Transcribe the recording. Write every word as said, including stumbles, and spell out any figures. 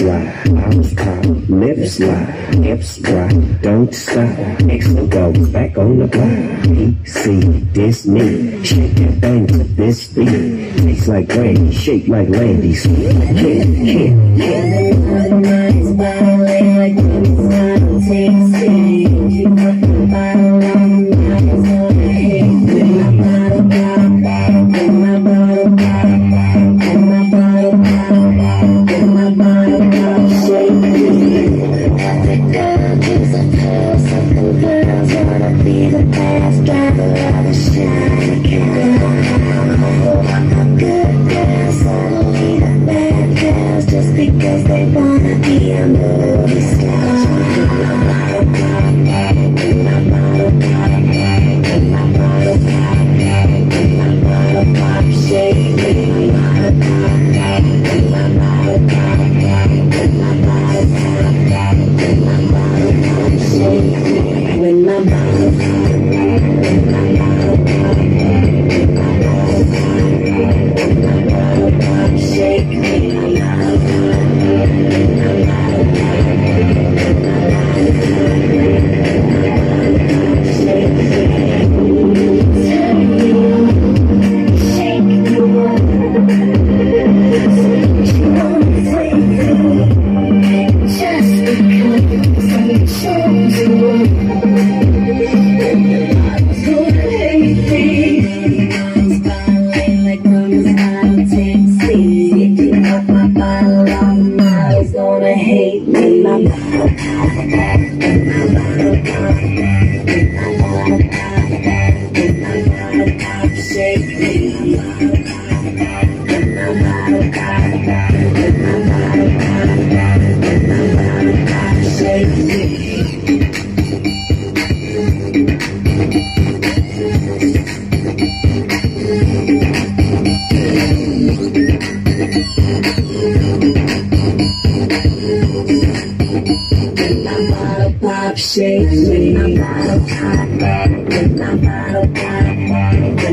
slide, arms pop, lips slide, hips rock, don't stop. Extra goes back on the block. He see this me, shake that thing to this beat. Tastes like brandy, shake like Landy, sweet. Yeah, yeah, yeah. Everybody's battling like women's not tasty. You got the bottle on the night, it's gonna hate me. My bottle, bottle, bottle, get my bottle, bottle, bottle, get my bottle, bottle, bottle, get my bottle, bottle, shake me. Every girl gives a pearl, something girls wanna be the best, got a lot of shine, can't I'm good girls, only the bad girls, just because they wanna be a movie star. Shake me, my bottle pop, my bottle pop,